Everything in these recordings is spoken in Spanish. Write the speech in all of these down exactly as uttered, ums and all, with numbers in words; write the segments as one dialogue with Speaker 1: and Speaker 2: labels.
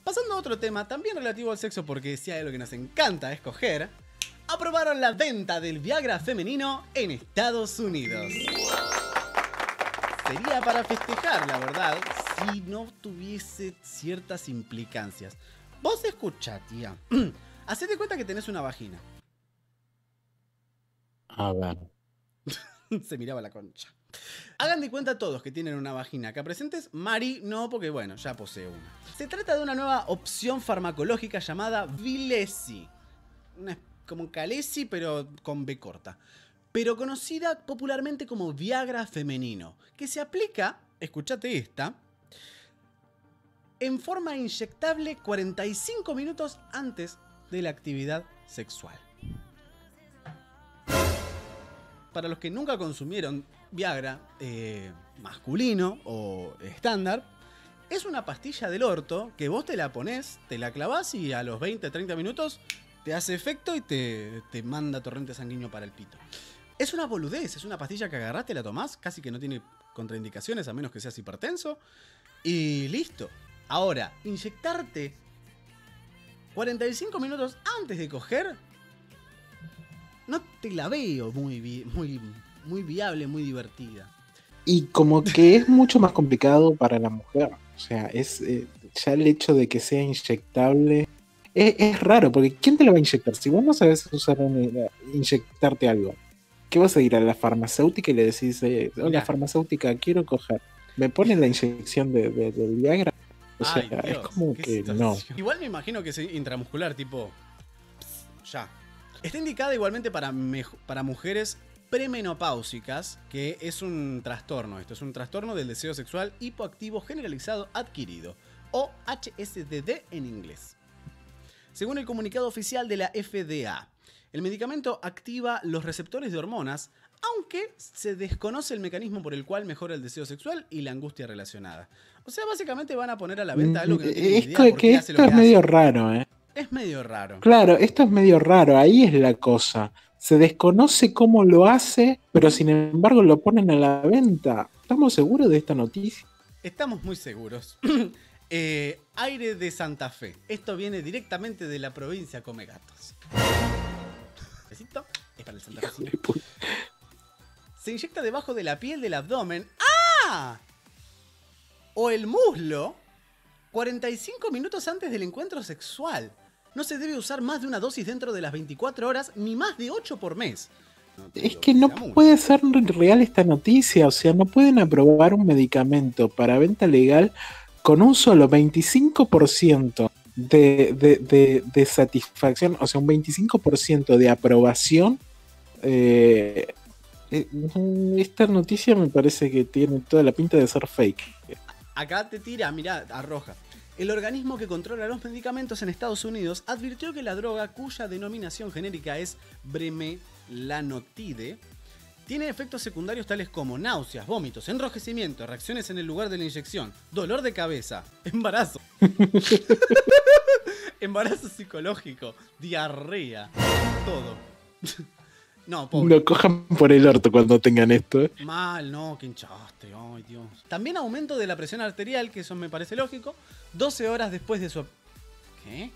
Speaker 1: Pasando a otro tema, también relativo al sexo, porque si hay algo que nos encanta escoger, aprobaron la venta del Viagra femenino en Estados Unidos. Sería para festejar, la verdad, si no tuviese ciertas implicancias. Vos escuchá, tía. Hacete cuenta que tenés una vagina.
Speaker 2: A ver.
Speaker 1: Se miraba la concha. Hagan de cuenta todos que tienen una vagina acá presentes. Mari no, porque bueno, ya posee una. Se trata de una nueva opción farmacológica llamada Vilesi. Una, como Calesi, pero con B corta. Pero conocida popularmente como Viagra femenino. Que se aplica, escuchate esta, en forma inyectable cuarenta y cinco minutos antes de la actividad sexual. Para los que nunca consumieron Viagra eh, masculino o estándar, es una pastilla del orto que vos te la ponés, te la clavás y a los veinte a treinta minutos te hace efecto y te, te manda torrente sanguíneo para el pito. Es una boludez, es una pastilla que agarrás, te la tomás, casi que no tiene contraindicaciones a menos que seas hipertenso y listo. Ahora, inyectarte cuarenta y cinco minutos antes de coger, no te la veo muy, vi muy, muy viable, muy divertida.
Speaker 2: Y como que es mucho más complicado para la mujer. O sea, es eh, ya el hecho de que sea inyectable es, es raro, porque ¿quién te lo va a inyectar? Si vos no sabes usar una, inyectarte algo, ¿qué vas a ir a la farmacéutica y le decís, eh, hola
Speaker 1: Mirá.
Speaker 2: farmacéutica, quiero coger? ¿Me ponen la inyección de, de, de Viagra? O sea,
Speaker 1: Ay, Dios,
Speaker 2: es como que
Speaker 1: situación.
Speaker 2: no.
Speaker 1: Igual me imagino que es intramuscular, tipo, pss, ya. Está indicada igualmente para, para mujeres premenopáusicas, que es un trastorno. Esto es un trastorno del deseo sexual hipoactivo generalizado adquirido, o H S D D en inglés. Según el comunicado oficial de la F D A, el medicamento activa los receptores de hormonas, aunque se desconoce el mecanismo por el cual mejora el deseo sexual y la angustia relacionada. O sea, básicamente van a poner a la venta algo que no tienen
Speaker 2: Esto,
Speaker 1: idea por
Speaker 2: que
Speaker 1: qué hace
Speaker 2: esto
Speaker 1: lo que
Speaker 2: es medio
Speaker 1: hace.
Speaker 2: raro, ¿eh?
Speaker 1: Es medio raro.
Speaker 2: Claro, esto es medio raro, ahí es la cosa. Se desconoce cómo lo hace, pero sin embargo lo ponen a la venta. ¿Estamos seguros de esta noticia?
Speaker 1: Estamos muy seguros. eh, aire de Santa Fe. Esto viene directamente de la provincia Come Gatos. Besito. Es para el Santa Fe. Se inyecta debajo de la piel del abdomen. ¡Ah! O el muslo. cuarenta y cinco minutos antes del encuentro sexual. No se debe usar más de una dosis dentro de las veinticuatro horas, ni más de ocho por mes. No
Speaker 2: es que no puede ser real esta noticia, o sea, no pueden aprobar un medicamento para venta legal con un solo veinticinco por ciento de, de, de, de satisfacción, o sea, un veinticinco por ciento de aprobación. Eh, esta noticia me parece que tiene toda la pinta de ser fake.
Speaker 1: Acá te tira, mirá, arroja. El organismo que controla los medicamentos en Estados Unidos advirtió que la droga, cuya denominación genérica es bremelanotide, tiene efectos secundarios tales como náuseas, vómitos, enrojecimiento, reacciones en el lugar de la inyección, dolor de cabeza, embarazo, embarazo psicológico, diarrea, todo. No, pobre.
Speaker 2: No cojan por el orto cuando tengan esto, ¿eh?
Speaker 1: Mal, no, que hinchaste, ay Dios. También aumento de la presión arterial, que eso me parece lógico, doce horas después de su... ¿Qué?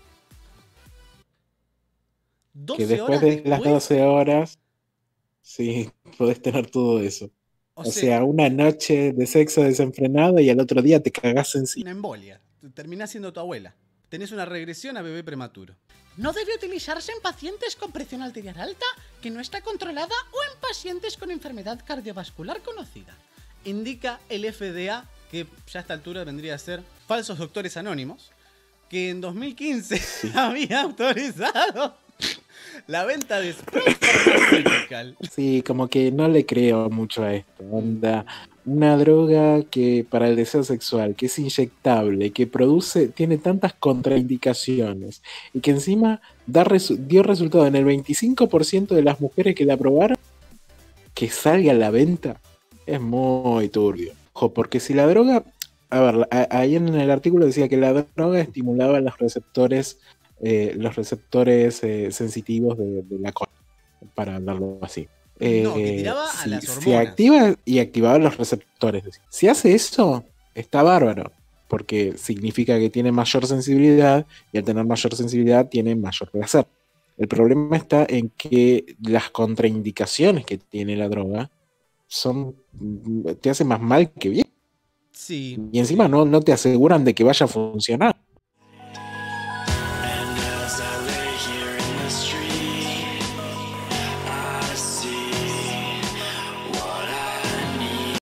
Speaker 2: Que después de después? las doce horas, sí, podés tener todo eso. O, o sea, sea, una noche de sexo desenfrenado y al otro día te cagás encima.
Speaker 1: Una embolia, terminás siendo tu abuela. Tenés una regresión a bebé prematuro. No debe utilizarse en pacientes con presión arterial alta que no está controlada o en pacientes con enfermedad cardiovascular conocida. Indica el F D A, que ya a esta altura vendría a ser falsos doctores anónimos, que en dos mil quince sí. había autorizado la venta de Sprott Pharmaceutical.
Speaker 2: Sí, como que no le creo mucho a esto. Onda, una droga que para el deseo sexual, que es inyectable, que produce, tiene tantas contraindicaciones y que encima da resu dio resultado en el veinticinco por ciento de las mujeres que la probaron, que salga a la venta, es muy turbio. Ojo, porque si la droga, a ver, ahí en el artículo decía que la droga estimulaba los receptores, eh, los receptores eh, sensitivos de, de la cola, para hablarlo así. Eh,
Speaker 1: no, que tiraba
Speaker 2: si,
Speaker 1: a las hormonas.
Speaker 2: Se activa y activaba los receptores. Si hace eso, está bárbaro. porque significa que tiene mayor sensibilidad y al tener mayor sensibilidad tiene mayor placer. El problema está en que las contraindicaciones que tiene la droga son, te hace más mal que bien.
Speaker 1: Sí.
Speaker 2: Y encima
Speaker 1: sí.
Speaker 2: no, no te aseguran de que vaya a funcionar.